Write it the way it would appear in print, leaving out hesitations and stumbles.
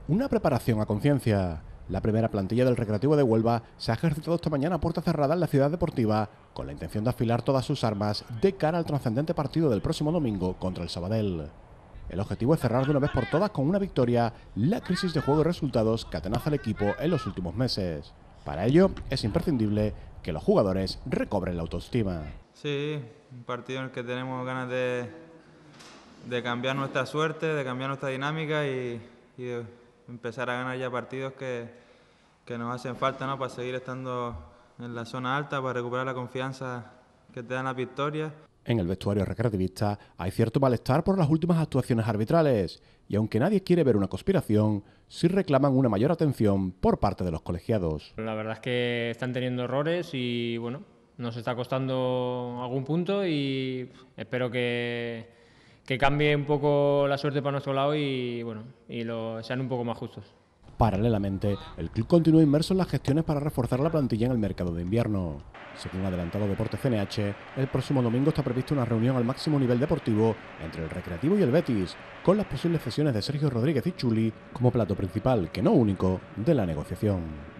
Una preparación a conciencia. La primera plantilla del Recreativo de Huelva se ha ejercitado esta mañana a puerta cerrada en la ciudad deportiva con la intención de afilar todas sus armas de cara al trascendente partido del próximo domingo contra el Sabadell. El objetivo es cerrar de una vez por todas con una victoria la crisis de juego y resultados que atenaza al equipo en los últimos meses. Para ello es imprescindible que los jugadores recobren la autoestima. Sí, un partido en el que tenemos ganas de cambiar nuestra suerte, de cambiar nuestra dinámica y de empezar a ganar ya partidos que nos hacen falta, ¿no? Para seguir estando en la zona alta, para recuperar la confianza que te dan las victorias. En el vestuario recreativista hay cierto malestar por las últimas actuaciones arbitrales y aunque nadie quiere ver una conspiración, sí reclaman una mayor atención por parte de los colegiados. La verdad es que están teniendo errores y bueno, nos está costando algún punto y espero que cambie un poco la suerte para nuestro lado y bueno, sean un poco más justos. Paralelamente, el club continúa inmerso en las gestiones para reforzar la plantilla en el mercado de invierno. Según ha adelantado Deportes CNH, el próximo domingo está prevista una reunión al máximo nivel deportivo entre el Recreativo y el Betis, con las posibles cesiones de Sergio Rodríguez y Chuli como plato principal, que no único, de la negociación.